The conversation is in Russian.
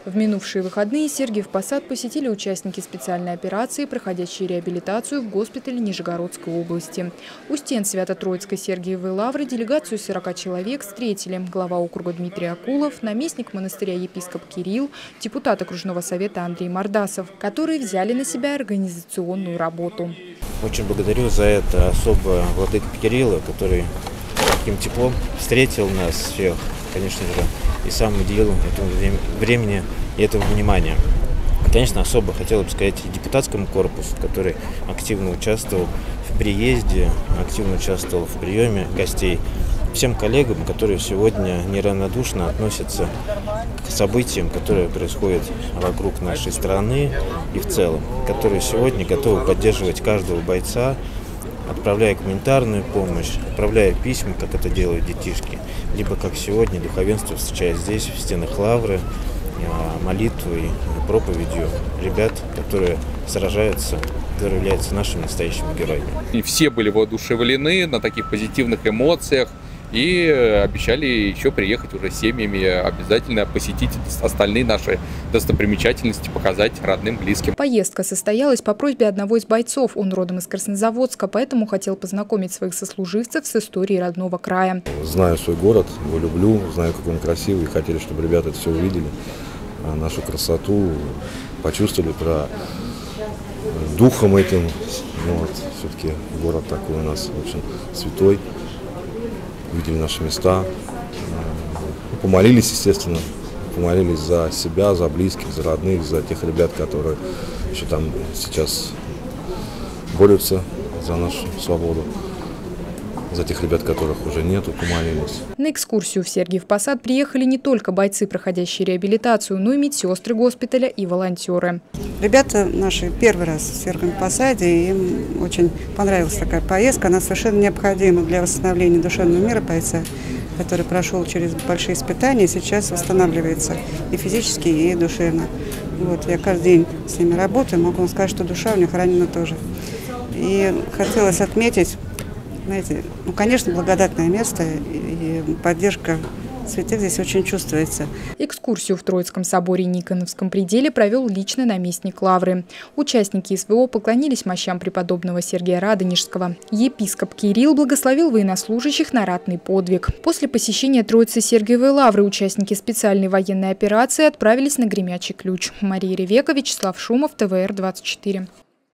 В минувшие выходные Сергиев Посад посетили участники специальной операции, проходящие реабилитацию в госпитале Нижегородской области. У стен Свято-Троицкой Сергиевой лавры делегацию 40 человек встретили глава округа Дмитрий Акулов, наместник монастыря епископ Кирилл, депутат окружного совета Андрей Мордасов, которые взяли на себя организационную работу. Очень благодарю за это особо владыку Кирилла, который таким теплом встретил нас всех, конечно же, и сам уделил этому времени и этого внимания. Конечно, особо хотел бы сказать и депутатскому корпусу, который активно участвовал в приезде, активно участвовал в приеме гостей, всем коллегам, которые сегодня неравнодушно относятся к событиям, которые происходят вокруг нашей страны и в целом, которые сегодня готовы поддерживать каждого бойца, отправляя гуманитарную помощь, отправляя письма, как это делают детишки, либо как сегодня духовенство встречает здесь, в стенах лавры, молитвой, проповедью ребят, которые сражаются, которые являются нашими настоящими героями. И все были воодушевлены на таких позитивных эмоциях и обещали еще приехать уже семьями, обязательно посетить остальные наши достопримечательности, показать родным, близким. Поездка состоялась по просьбе одного из бойцов. Он родом из Краснозаводска, поэтому хотел познакомить своих сослуживцев с историей родного края. Знаю свой город, его люблю, знаю, как он красивый. Хотели, чтобы ребята это все увидели, нашу красоту, почувствовали про духом этим. Вот, все-таки город такой у нас очень святой. Видели наши места, помолились, естественно, помолились за себя, за близких, за родных, за тех ребят, которые еще там сейчас борются за нашу свободу, за тех ребят, которых уже нету, помолились. На экскурсию в Сергиев Посад приехали не только бойцы, проходящие реабилитацию, но и медсестры госпиталя и волонтеры. Ребята наши первый раз в Сергиевом Посаде, и им очень понравилась такая поездка. Она совершенно необходима для восстановления душевного мира бойца, который прошел через большие испытания и сейчас восстанавливается и физически, и душевно. Вот, я каждый день с ними работаю, могу вам сказать, что душа у них ранена тоже. И хотелось отметить, знаете, ну, конечно, благодатное место и поддержка святых здесь очень чувствуется. Экскурсию в Троицком соборе Никоновском пределе провел лично наместник лавры. Участники СВО поклонились мощам преподобного Сергия Радонежского. Епископ Кирилл благословил военнослужащих на ратный подвиг. После посещения Троицы Сергиевой лавры участники специальной военной операции отправились на Гремячий ключ. Мария Ревека, Вячеслав Шумов, ТВР-24.